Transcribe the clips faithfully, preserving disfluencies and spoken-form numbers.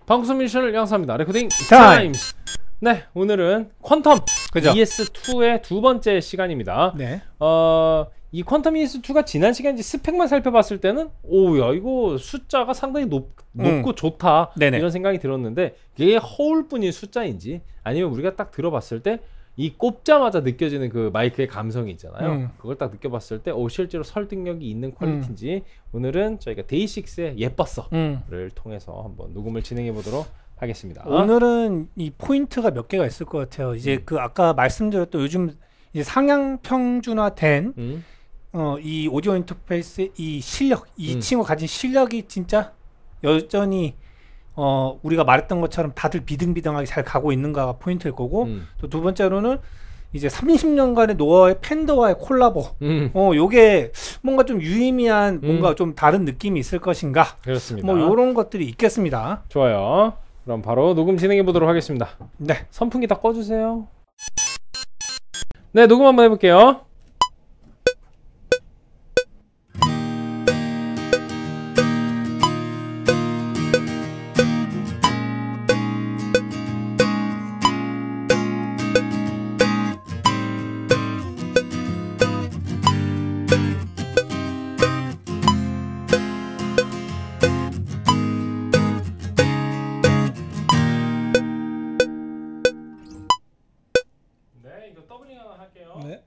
방구석 뮤지션을 양성합니다. 레코딩 타임! 타임! 네, 오늘은 퀀텀 그죠? 이에스 투의 두 번째 시간입니다. 네. 어, 이 퀀텀 이에스 투가 지난 시간 스펙만 살펴봤을 때는 오야 이거 숫자가 상당히 높, 높고 음. 좋다 네네. 이런 생각이 들었는데 이게 허울뿐인 숫자인지 아니면 우리가 딱 들어봤을 때 이 꼽자마자 느껴지는 그 마이크의 감성이 있잖아요. 음. 그걸 딱 느껴봤을 때 오, 실제로 설득력이 있는 퀄리티인지 음. 오늘은 저희가 데이식스의 예뻤어 음. 를 통해서 한번 녹음을 진행해 보도록 하겠습니다. 오늘은 이 포인트가 몇 개가 있을 것 같아요. 이제 음. 그 아까 말씀드렸던 요즘 이제 상향 평준화된 음. 어, 이 오디오 인터페이스의 이 실력, 이 음. 친구 가진 실력이 진짜 여전히 어, 우리가 말했던 것처럼 다들 비등비등하게 잘 가고 있는가가 포인트일 거고 음. 또 두 번째로는 이제 삼십 년간의 노아의 팬더와의 콜라보 음. 어, 요게 뭔가 좀 유의미한 음. 뭔가 좀 다른 느낌이 있을 것인가 그렇습니다. 뭐 요런 것들이 있겠습니다. 좋아요. 그럼 바로 녹음 진행해 보도록 하겠습니다. 네. 선풍기 다 꺼주세요. 네, 녹음 한번 해볼게요. 네, 이거 더블링 하나 할게요. 네.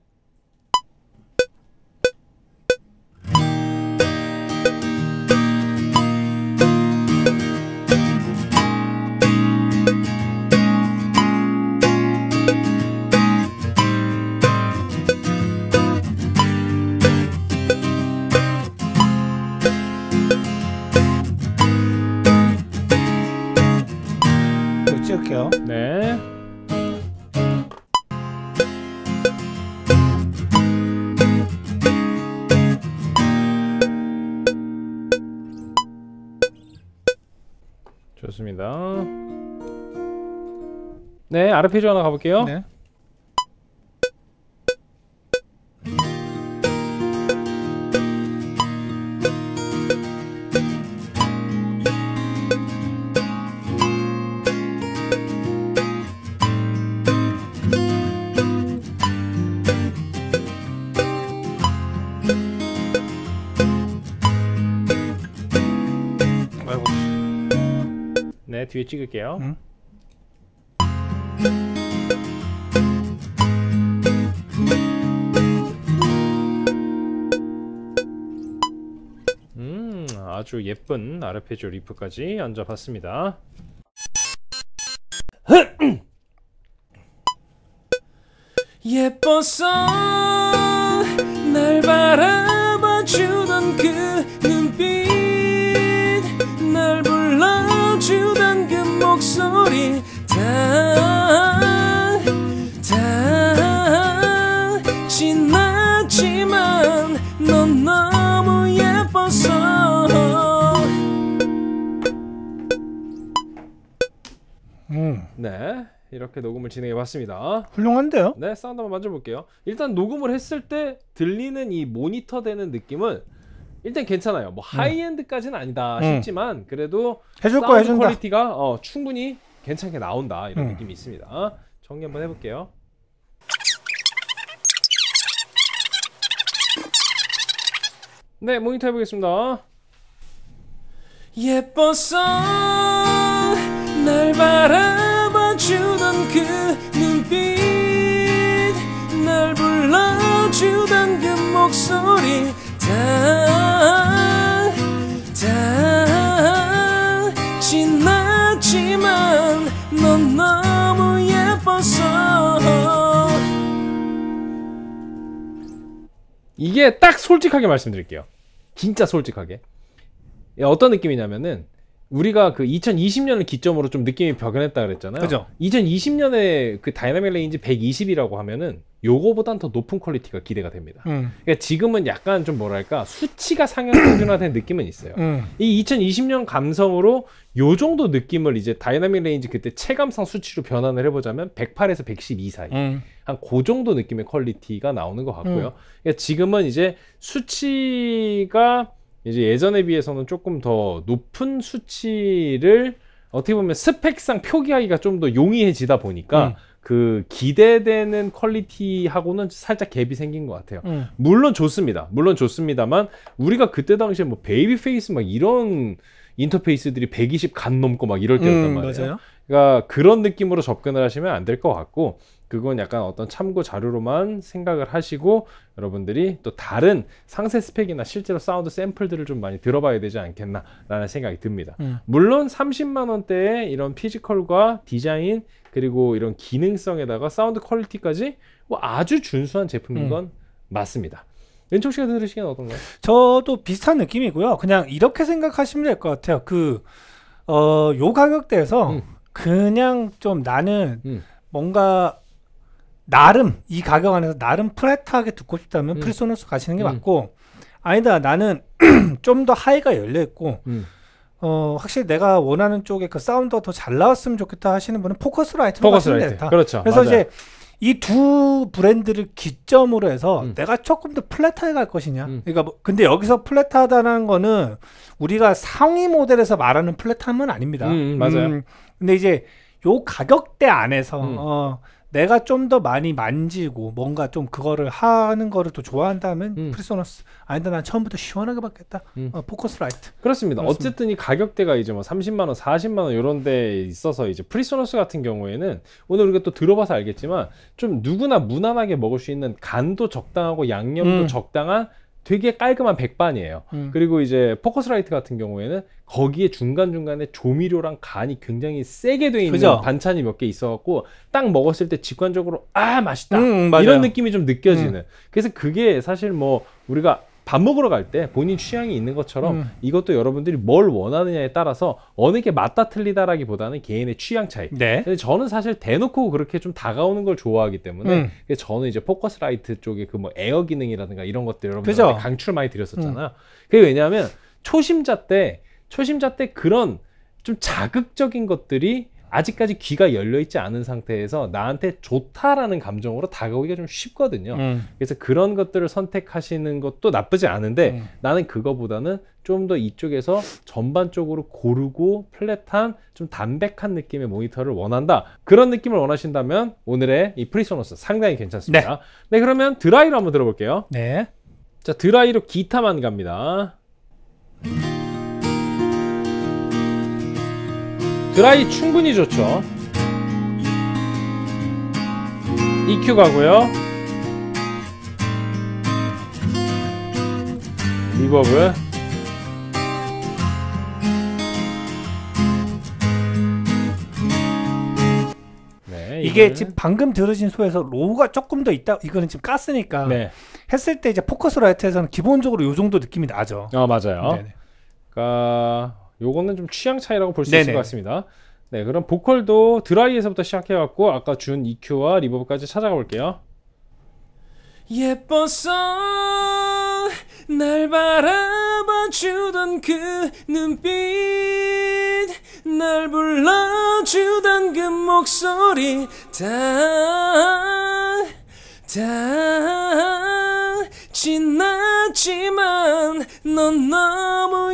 이거 찍을게요. 네. 좋습니다. 네, 아르페지오 하나 가볼게요. 네. 네, 뒤에 찍을게요. 응? 음, 아주 예쁜 아르페지오 리프까지 얹어봤습니다. 예뻤어 날 바라봐주던 그 눈빛 날 불러주던 그 목소리 다, 다 지났지만 넌 너무 예뻤어. 음. 네, 이렇게 녹음을 진행해 봤습니다. 훌륭한데요? 네, 사운드 한번 만져볼게요. 일단 녹음을 했을 때 들리는 이 모니터 되는 느낌은 일단 괜찮아요. 뭐 음. 하이엔드까지는 아니다 싶지만 그래도 해줄 거 사운드 해준다. 퀄리티가 어, 충분히 괜찮게 나온다 이런 음. 느낌이 있습니다. 정리 한번 해볼게요. 네, 모니터 해보겠습니다. 예뻤어 날 바라봐주던 그 눈빛 날 불러주던 그 목소리 다, 다 지났지만 넌 너무 예뻤어. 이게 딱 솔직하게 말씀드릴게요. 진짜 솔직하게 어떤 느낌이냐면은 우리가 그 이천이십 년을 기점으로 좀 느낌이 벽연했다 그랬잖아요. 그죠? 이천이십 년에 그 다이나믹 레인지 백이십이라고 하면은 요거보단 더 높은 퀄리티가 기대가 됩니다. 음. 그러니까 지금은 약간 좀 뭐랄까 수치가 상향 평준화된 느낌은 있어요. 음. 이 이천이십 년 감성으로 요 정도 느낌을 이제 다이나믹 레인지 그때 체감상 수치로 변환을 해보자면 백팔에서 백십이 사이 음. 한 그 정도 느낌의 퀄리티가 나오는 것 같고요. 음. 그러니까 지금은 이제 수치가 이제 예전에 비해서는 조금 더 높은 수치를 어떻게 보면 스펙상 표기하기가 좀 더 용이해지다 보니까 음. 그 기대되는 퀄리티하고는 살짝 갭이 생긴 것 같아요. 음. 물론 좋습니다. 물론 좋습니다만 우리가 그때 당시에 뭐 베이비 페이스 막 이런 인터페이스들이 백이십 간 넘고 막 이럴 때였단 음, 말이에요. 맞아요. 그러니까 그런 느낌으로 접근을 하시면 안 될 것 같고 그건 약간 어떤 참고 자료로만 생각을 하시고 여러분들이 또 다른 상세 스펙이나 실제로 사운드 샘플들을 좀 많이 들어봐야 되지 않겠나라는 생각이 듭니다. 음. 물론 삼십만 원대의 이런 피지컬과 디자인 그리고 이런 기능성에다가 사운드 퀄리티까지 뭐 아주 준수한 제품인 건 음. 맞습니다. 왼쪽 씨가 들으시기엔 어떤가요? 저도 비슷한 느낌이고요. 그냥 이렇게 생각하시면 될 것 같아요. 그, 어, 요 가격대에서 음. 그냥 좀 나는 음. 뭔가 나름 이 가격 안에서 나름 플랫하게 듣고 싶다면 음. 프리소너스 가시는 게 음. 맞고 아니다 나는 좀 더 하이가 열려있고 음. 어, 확실히 내가 원하는 쪽에 그 사운드가 더 잘 나왔으면 좋겠다 하시는 분은 포커스라이트로 가시면 되겠다. 그렇죠. 그래서 맞아요. 이제 이 두 브랜드를 기점으로 해서 음. 내가 조금 더 플랫하게 갈 것이냐. 음. 그러니까 뭐, 근데 여기서 플랫하다는 거는 우리가 상위 모델에서 말하는 플랫함은 아닙니다. 음, 맞아요. 음, 근데 이제 요 가격대 안에서 음. 어, 내가 좀 더 많이 만지고 뭔가 좀 그거를 하는 거를 또 좋아한다면 음. 프리소너스 아니다 난 처음부터 시원하게 받겠다. 음. 어, 포커스라이트. 그렇습니다. 그렇습니다. 어쨌든 이 가격대가 이제 뭐 삼십만 원, 사십만 원 이런 데 있어서 이제 프리소너스 같은 경우에는 오늘 우리가 또 들어봐서 알겠지만 좀 누구나 무난하게 먹을 수 있는 간도 적당하고 양념도 음. 적당한 되게 깔끔한 백반이에요. 음. 그리고 이제 포커스라이트 같은 경우에는 거기에 중간중간에 조미료랑 간이 굉장히 세게 돼 있는 그죠? 반찬이 몇 개 있어갖고 딱 먹었을 때 직관적으로 아 맛있다 음, 이런 느낌이 좀 느껴지는 음. 그래서 그게 사실 뭐 우리가 밥 먹으러 갈 때 본인 취향이 있는 것처럼 음. 이것도 여러분들이 뭘 원하느냐에 따라서 어느 게 맞다 틀리다라기보다는 개인의 취향 차이. 네. 근데 저는 사실 대놓고 그렇게 좀 다가오는 걸 좋아하기 때문에 음. 저는 이제 포커스라이트 쪽에 그 뭐 에어 기능이라든가 이런 것들 여러분들한테 강추를 많이 드렸었잖아요. 음. 그게 왜냐하면 초심자 때 초심자 때 그런 좀 자극적인 것들이 아직까지 귀가 열려있지 않은 상태에서 나한테 좋다라는 감정으로 다가오기가 좀 쉽거든요. 음. 그래서 그런 것들을 선택하시는 것도 나쁘지 않은데 음. 나는 그거보다는 좀 더 이쪽에서 전반적으로 고르고 플랫한 좀 담백한 느낌의 모니터를 원한다. 그런 느낌을 원하신다면 오늘의 이 프리소너스 상당히 괜찮습니다. 네, 네 그러면 드라이로 한번 들어볼게요. 네. 자, 드라이로 기타만 갑니다. 드라이 충분히 좋죠. 이큐 가고요. 리버브. 네, 이게 이거는... 지금 방금 들으신 소에서 로우가 조금 더 있다. 이거는 지금 깠으니까 네. 했을 때 이제 포커스라이트에서는 기본적으로 요 정도 느낌이 나죠. 아 맞아요. 네네. 그러니까 요거는 좀 취향 차이라고 볼 수 있을 것 같습니다. 네, 그럼 보컬도 드라이에서부터 시작해갖고 아까 준 이큐와 리버브까지 찾아가 볼게요. 예뻐서 날 바라봐주던 그 눈빛 날 불러주던 그 목소리 다, 다 지났지만 넌 너무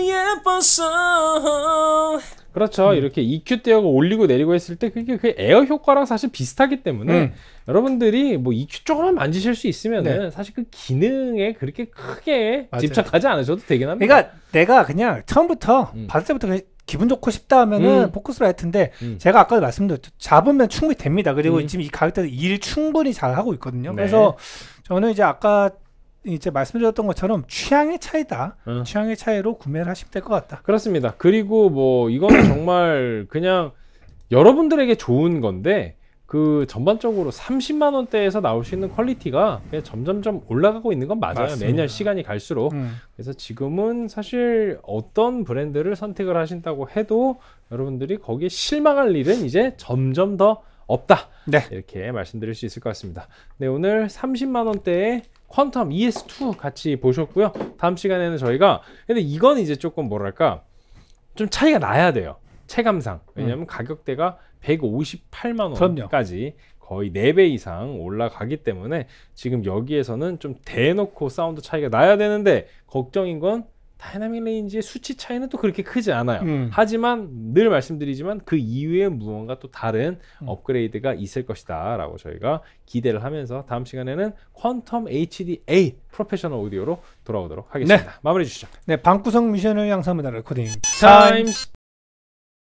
예뻐서 그렇죠. 음. 이렇게 이큐 떼어가 올리고 내리고 했을 때 그게 그 에어 효과랑 사실 비슷하기 때문에 음. 여러분들이 뭐 이큐 조금만 만지실 수 있으면은 네. 사실 그 기능에 그렇게 크게 맞아요. 집착하지 않으셔도 되긴 합니다. 그러니까 내가 그냥 처음부터 음. 받을 때부터 그냥 기분 좋고 싶다 하면은 음. 포커스라이트인데 음. 제가 아까도 말씀드렸죠. 잡으면 충분히 됩니다. 그리고 음. 지금 이 가격대에서 일 충분히 잘 하고 있거든요. 네. 그래서 저는 이제 아까 이제 말씀드렸던 것처럼 취향의 차이다. 어. 취향의 차이로 구매를 하시면 될 것 같다. 그렇습니다. 그리고 뭐 이거는 정말 그냥 여러분들에게 좋은 건데 그 전반적으로 삼십만 원대에서 나올 수 있는 퀄리티가 그냥 점점점 올라가고 있는 건 맞아요. 맞습니다. 매년 시간이 갈수록. 음. 그래서 지금은 사실 어떤 브랜드를 선택을 하신다고 해도 여러분들이 거기에 실망할 일은 이제 점점 더 없다. 네. 이렇게 말씀드릴 수 있을 것 같습니다. 네, 오늘 삼십만 원대의 퀀텀 이에스 투 같이 보셨고요. 다음 시간에는 저희가 근데 이건 이제 조금 뭐랄까 좀 차이가 나야 돼요. 체감상. 왜냐면 음. 가격대가 백오십팔만 원까지 거의 네 배 이상 올라가기 때문에 지금 여기에서는 좀 대놓고 사운드 차이가 나야 되는데 걱정인 건 다이나믹 레인지의 수치 차이는 또 그렇게 크지 않아요. 음. 하지만 늘 말씀드리지만 그 이후에 무언가 또 다른 음. 업그레이드가 있을 것이다 라고 저희가 기대를 하면서 다음 시간에는 퀀텀 에이치디에이 프로페셔널 오디오로 돌아오도록 하겠습니다. 네. 마무리해 주시죠. 네, 방구석 미션을 양성합니다. 레코딩 타임스